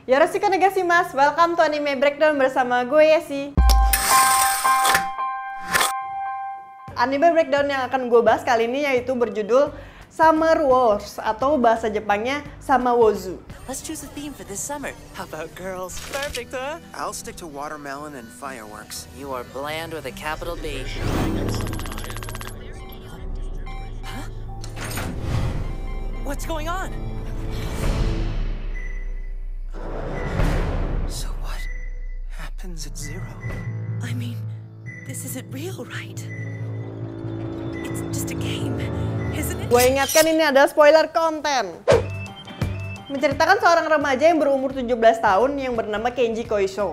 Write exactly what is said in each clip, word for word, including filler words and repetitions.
Yoroshiku onegaishimasu, welcome to Anime Breakdown bersama gue Yesi. Anime Breakdown yang akan gue bahas kali ini yaitu berjudul Summer Wars atau bahasa Jepangnya Samawozu. Let's choose a theme for this summer. How about girls? Perfect, huh? I'll stick to watermelon and fireworks. You are bland with a capital B. Huh? What's going on? So what happens at zero? I mean, this isn't real, right? It's just a game, isn't it? Gue ingatkan ini adalah spoiler konten. Menceritakan seorang remaja yang berumur tujuh belas tahun yang bernama Kenji Koiso.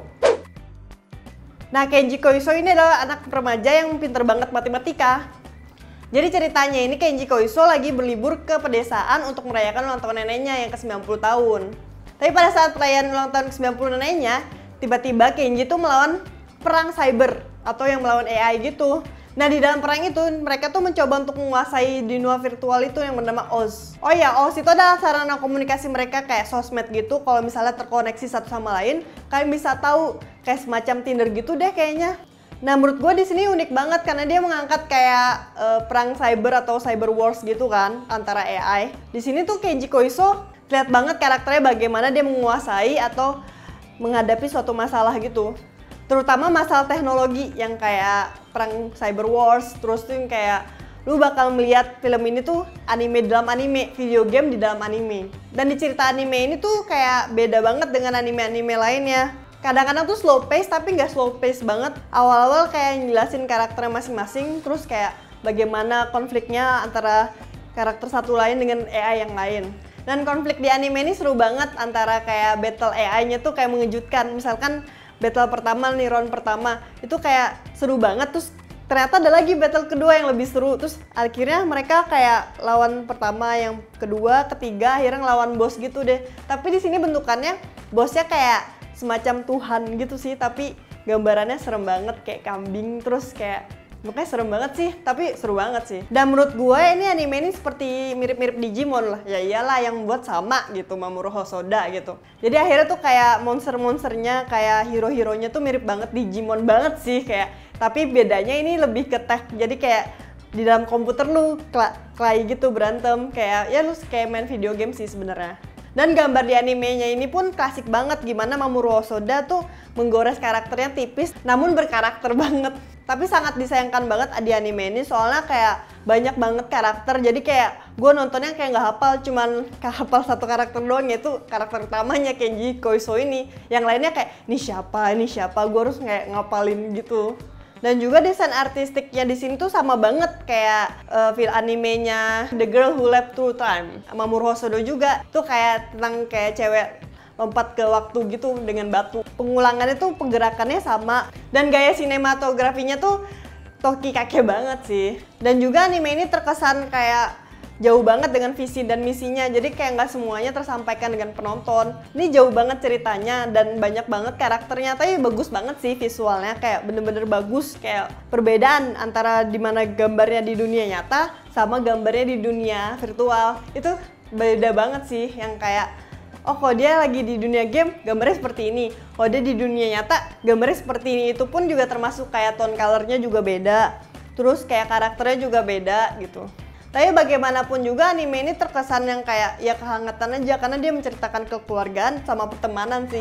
Nah, Kenji Koiso ini adalah anak remaja yang pinter banget matematika. Jadi ceritanya ini Kenji Koiso lagi berlibur ke pedesaan untuk merayakan ulang tahun neneknya yang ke sembilan puluh tahun. Tapi pada saat perayaan ulang tahun ke sembilan puluh neneknya, tiba-tiba Kenji tuh melawan perang cyber atau yang melawan A I gitu. Nah, di dalam perang itu mereka tuh mencoba untuk menguasai dunia virtual itu yang bernama Oz. Oh ya, Oz itu adalah sarana komunikasi mereka kayak sosmed gitu. Kalau misalnya terkoneksi satu sama lain, kalian bisa tahu kayak semacam Tinder gitu deh kayaknya. Nah, menurut gue di sini unik banget karena dia mengangkat kayak uh, perang cyber atau cyber wars gitu kan antara A I. Di sini tuh Kenji Koiso lihat banget karakternya bagaimana dia menguasai atau menghadapi suatu masalah gitu. Terutama masalah teknologi yang kayak perang cyber wars, terus tuh yang kayak lu bakal melihat film ini tuh anime dalam anime, video game di dalam anime. Dan di cerita anime ini tuh kayak beda banget dengan anime-anime lainnya. Kadang-kadang tuh slow pace tapi nggak slow pace banget. Awal-awal kayak jelasin karakternya masing-masing, terus kayak bagaimana konfliknya antara karakter satu lain dengan A I yang lain. Dan konflik di anime ini seru banget antara kayak battle A I-nya tuh kayak mengejutkan. Misalkan battle pertama nih, round pertama itu kayak seru banget, terus ternyata ada lagi battle kedua yang lebih seru, terus akhirnya mereka kayak lawan pertama, yang kedua, ketiga, akhirnya ngelawan bos gitu deh. Tapi di sini bentukannya bosnya kayak semacam Tuhan gitu sih, tapi gambarannya serem banget kayak kambing, terus kayak makanya serem banget sih, tapi seru banget sih. Dan menurut gue ini anime ini seperti mirip-mirip Digimon lah. Ya iyalah yang buat sama gitu, Mamoru Hosoda gitu. Jadi akhirnya tuh kayak monster-monsternya, kayak hero-heronya tuh mirip banget Digimon banget sih kayak. Tapi bedanya ini lebih ke tech. Jadi kayak di dalam komputer lu klay gitu berantem, kayak ya lu kayak main video game sih sebenarnya. Dan gambar di animenya ini pun klasik banget, gimana Mamoru Hosoda tuh menggores karakternya tipis namun berkarakter banget. Tapi sangat disayangkan banget di anime ini soalnya kayak banyak banget karakter, jadi kayak gue nontonnya kayak nggak hafal, cuman hafal satu karakter doang, yaitu karakter utamanya Kenji Koiso ini. Yang lainnya kayak ini siapa, ini siapa, gue harus kayak ngapalin gitu. Dan juga desain artistiknya di sini tuh sama banget kayak uh, film animenya The Girl Who Leapt Through Time, Mamoru Hosoda juga. Tuh kayak tentang kayak cewek lompat ke waktu gitu dengan batu. Pengulangannya tuh pergerakannya sama, dan gaya sinematografinya tuh Toki Kake banget sih. Dan juga anime ini terkesan kayak jauh banget dengan visi dan misinya, jadi kayak nggak semuanya tersampaikan dengan penonton. Ini jauh banget ceritanya dan banyak banget karakternya, tapi bagus banget sih visualnya, kayak bener-bener bagus. Kayak perbedaan antara dimana gambarnya di dunia nyata sama gambarnya di dunia virtual itu beda banget sih. Yang kayak oh, kalau dia lagi di dunia game gambarnya seperti ini, kalau dia di dunia nyata gambarnya seperti ini. Itu pun juga termasuk kayak tone colornya juga beda, terus kayak karakternya juga beda gitu. Tapi bagaimanapun juga anime ini terkesan yang kayak ya kehangatan aja karena dia menceritakan kekeluargaan sama pertemanan sih.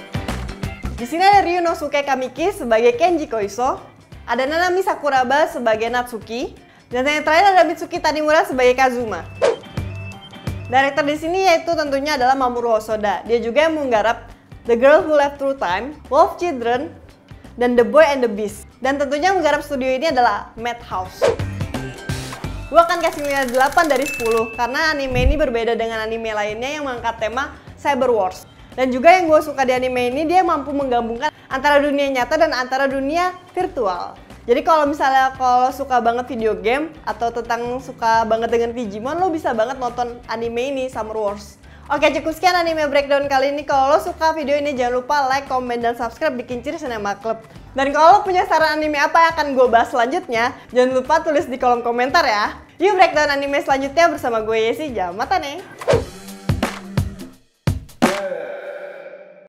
Di sini ada Ryunosuke Kamiki sebagai Kenji Koiso, ada Nanami Sakuraba sebagai Natsuki, dan yang terakhir ada Mitsuki Tanimura sebagai Kazuma. Director di sini yaitu tentunya adalah Mamoru Hosoda. Dia juga yang menggarap The Girl Who Leapt Through Time, Wolf Children, dan The Boy and the Beast. Dan tentunya menggarap studio ini adalah Madhouse. Gue akan kasih nilai delapan dari sepuluh karena anime ini berbeda dengan anime lainnya yang mengangkat tema Cyber Wars. Dan juga yang gue suka di anime ini, dia mampu menggabungkan antara dunia nyata dan antara dunia virtual. Jadi kalau misalnya kalau suka banget video game atau tentang suka banget dengan Digimon, lo bisa banget nonton anime ini, Summer Wars. Oke, cukup sekian anime breakdown kali ini. Kalau lo suka video ini, jangan lupa like, comment, dan subscribe di Kincir Cinema Club. Dan kalau lo punya saran anime apa yang akan gue bahas selanjutnya, jangan lupa tulis di kolom komentar ya. Yuk breakdown anime selanjutnya bersama gue Yesi, Jamatane.